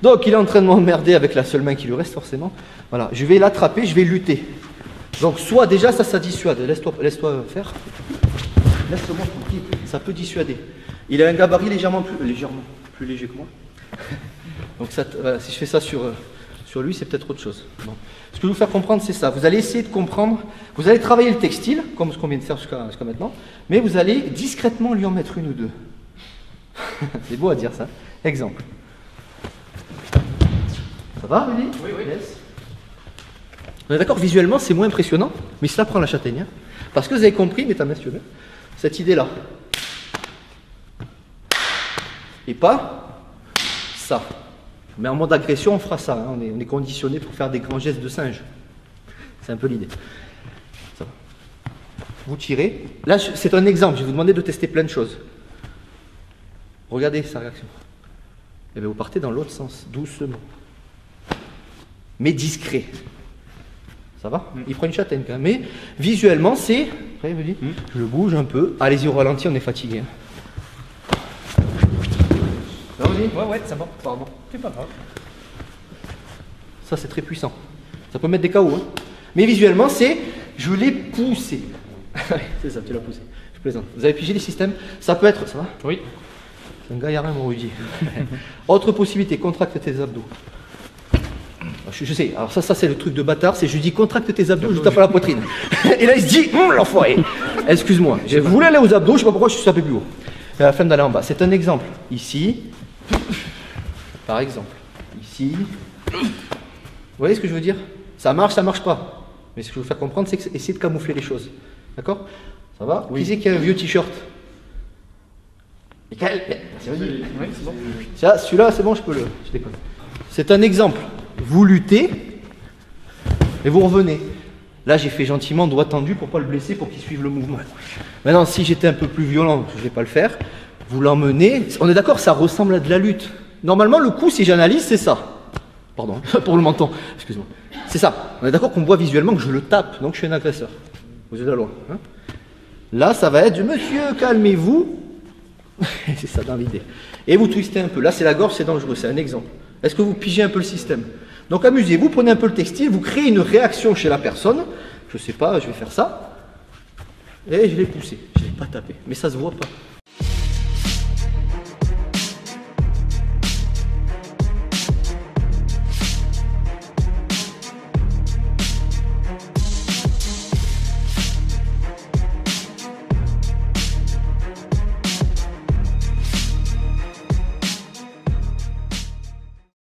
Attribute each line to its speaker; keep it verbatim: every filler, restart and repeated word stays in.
Speaker 1: Donc il est en train de m'emmerder avec la seule main qui lui reste forcément. Voilà, je vais l'attraper, je vais lutter. Donc soit déjà ça, ça dissuade. Laisse-toi laisse-toi faire. Laisse-moi tranquille, ça peut dissuader. Il a un gabarit légèrement plus, légèrement plus léger que moi. Donc ça, voilà, si je fais ça sur, sur lui, c'est peut-être autre chose. Bon. Ce que je vais vous faire comprendre, c'est ça. Vous allez essayer de comprendre, vous allez travailler le textile, comme ce qu'on vient de faire jusqu'à jusqu'à maintenant, mais vous allez discrètement lui en mettre une ou deux. C'est beau à dire ça. Exemple. Ça va, Rudy?
Speaker 2: Oui, oui.
Speaker 1: Yes. On est d'accord, visuellement, c'est moins impressionnant, mais cela prend la châtaigne. Hein, parce que vous avez compris, mesdames, messieurs, cette idée-là. Et pas ça. Mais en mode agression, on fera ça. Hein. On est, on est conditionné pour faire des grands gestes de singe. C'est un peu l'idée. Ça va. Vous tirez. Là, c'est un exemple. Je vais vous demander de tester plein de choses. Regardez sa réaction. Et bien, vous partez dans l'autre sens, doucement. Mais discret. Ça va? Mm. Il prend une châtaigne quand même. Mais visuellement, c'est... Après, il me dit, mm. je le bouge un peu. Allez-y au ralenti, on est fatigué.
Speaker 2: Non, oui, ouais, ouais, ça va. Pardon. C'est pas grave.
Speaker 1: Ça, c'est très puissant. Ça peut mettre des K O. Hein. Mais visuellement, c'est je l'ai poussé. C'est ça, tu l'as poussé. Je plaisante. Vous avez pigé les systèmes? Ça peut être. Ça va?
Speaker 2: Oui.
Speaker 1: C'est un gaillard, mon Rudy. Autre possibilité, contracte tes abdos. Je, je sais, alors ça, ça c'est le truc de bâtard, c'est je dis contracte tes abdos, je tape à la poitrine. Et là, il se dit, hum, l'enfoiré. Excuse-moi, je voulais aller aux abdos, je sais pas pourquoi je suis tapé plus haut. Et à la fin d'aller en bas. C'est un exemple. Ici, par exemple, ici. Vous voyez ce que je veux dire? Ça marche, ça marche pas. Mais ce que je veux faire comprendre, c'est essayer de camoufler les choses. D'accord? Ça va? Oui. Qui c'est qui a un vieux t-shirt? Michael, oui, c'est bon. Ça, celui-là, c'est bon, je peux le. Je déconne. C'est un exemple. Vous luttez et vous revenez. Là, j'ai fait gentiment, doigt tendu pour pas le blesser, pour qu'il suive le mouvement. Maintenant, si j'étais un peu plus violent, je vais pas le faire. Vous l'emmenez. On est d'accord, ça ressemble à de la lutte. Normalement, le coup, si j'analyse, c'est ça. Pardon, pour le menton. Excuse-moi. C'est ça. On est d'accord qu'on voit visuellement que je le tape, donc je suis un agresseur. Vous êtes là loin. Hein? Là, ça va être, monsieur, calmez-vous. C'est ça dans l'idée. Et vous twistez un peu. Là, c'est la gorge, c'est dangereux. C'est un exemple. Est-ce que vous pigez un peu le système? Donc amusez-vous, prenez un peu le textile, vous créez une réaction chez la personne. Je sais pas, je vais faire ça. Et je l'ai poussé. Je ne l'ai pas tapé. Mais ça se voit pas.